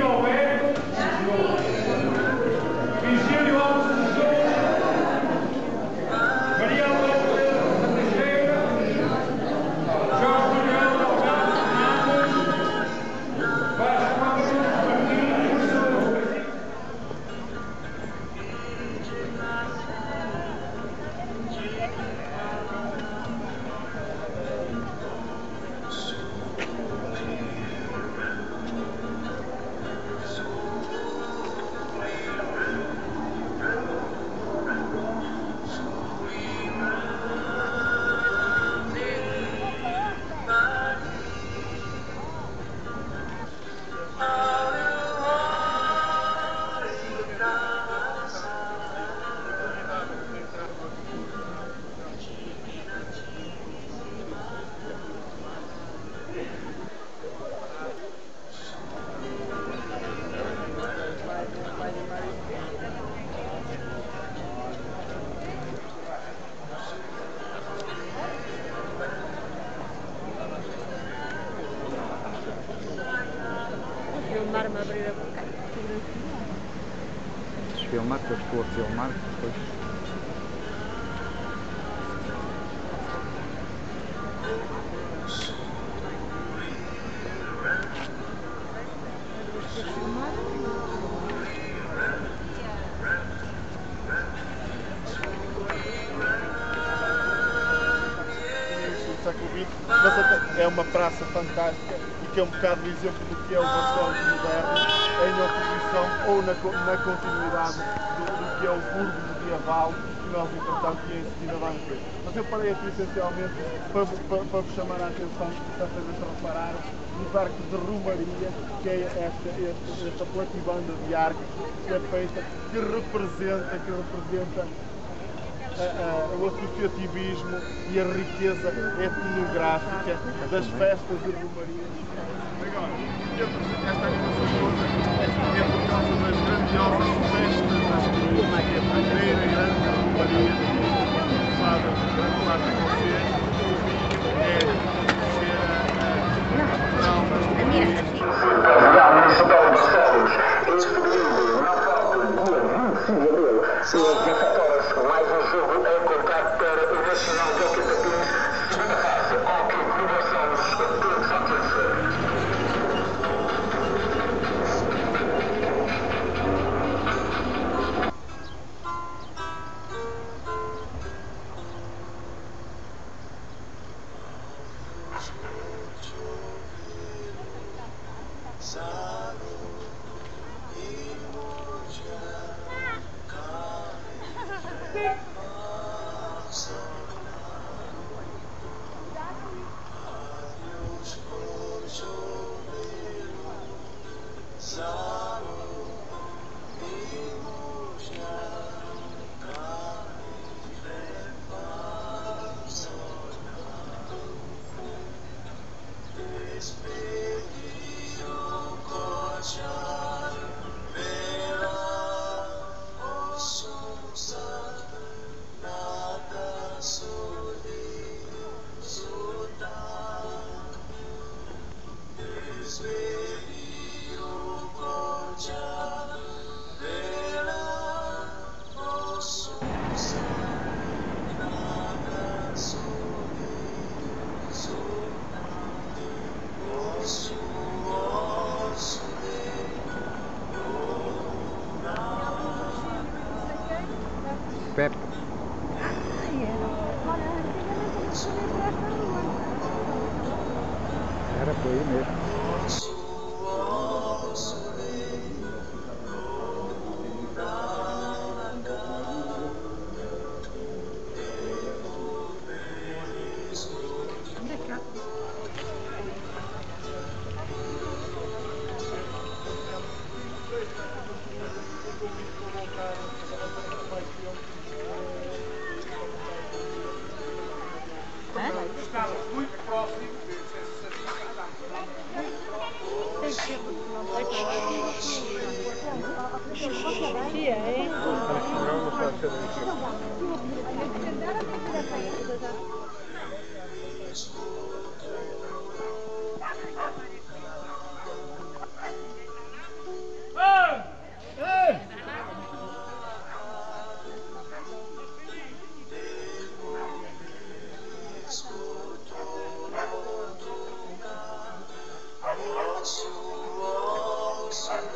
Filmar-me abrir a boca. Filmar, que eu estou a filmar depois. Mas é uma praça fantástica e que é um bocado o exemplo do que é o Barcelos moderno, em oposição ou na continuidade do que é o Burgo medieval, que nós entretanto em seguida vamos ver. Mas eu parei aqui essencialmente para vos chamar a atenção, para fazer reparar nos arcos de Romaria, que é esta platibanda de arcos que é feita, que representa o associativismo e a riqueza etnográfica das festas de Romaria. Agora, esta animação toda é por causa das grandiosas festas da primeira grande Romaria chamada Quarta Consciência, é ser a capital das Romarias. Às 17 horas, mais um jogo a contar para o Nacional de Hockey Patins, segunda fase, Hockey de Barcelos, todos juntos. Pepe. Era por aí mesmo. Estava muito próximo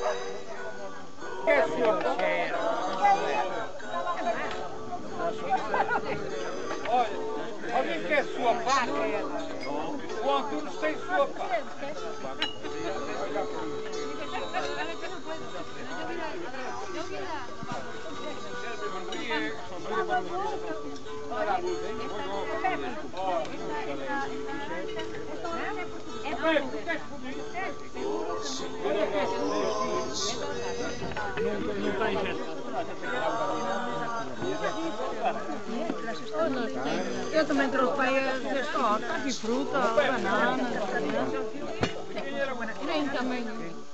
Que é a sua pá? Olha, alguém quer sua pá? O Antunes tem sua pá. Eu também trouxe para aí esta horta, aqui fruta, banana, nem também.